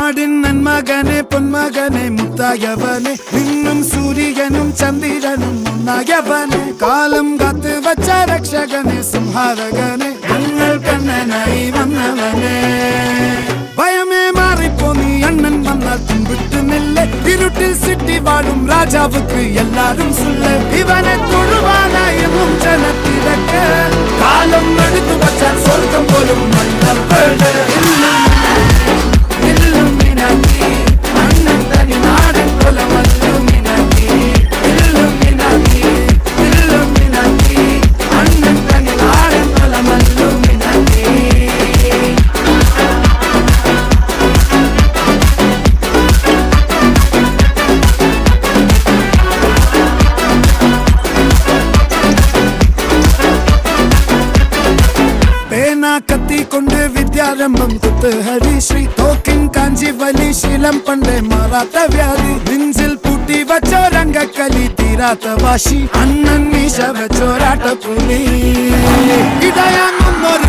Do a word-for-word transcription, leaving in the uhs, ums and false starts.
നാടിൻ നന്മകനെ പൊന്മകനെ മുത്തായവനെ നിന്നും സൂര്യനും ചന്ദ്രനും ഒന്നായവനെ കാലം കാത്ത് വച്ച രക്ഷകനെ സംഹാരകനെ ഞങ്ങൾ കണ്ണനായി വന്നവനെ ഭയമേ മാറിപ്പോ നീ അണ്ണൻ വന്നാൽ തുമ്പിട്ട് നില്ലേ ഇരുട്ടിൽ സിറ്റി വാഴും രാജാവുക്ക് എല്ലാരും സുല്ല ഇവനെ തൊഴുവാനായി എന്നും ജനത്തിരക്ക് കാലം എടുത്തു വച്ചാൽ സ്വർഗം പോലും മണ്ണൽ കത്തി കൊണ്ട് വിദ്യാരംഭം കുത്ത് ഹരിശ്രീ തോക്കിൻ കാഞ്ചി വലി ശീലം പണ്ടേ മാറാത്ത വ്യാധി നെഞ്ചിൽ പൂട്ടി വച്ചോരംഗക്കലി തീരാത്ത വാശി അണ്ണൻ മീശ വെച്ചോരാട്ട പുലി ഇടയാങ്ങുന്നൊരു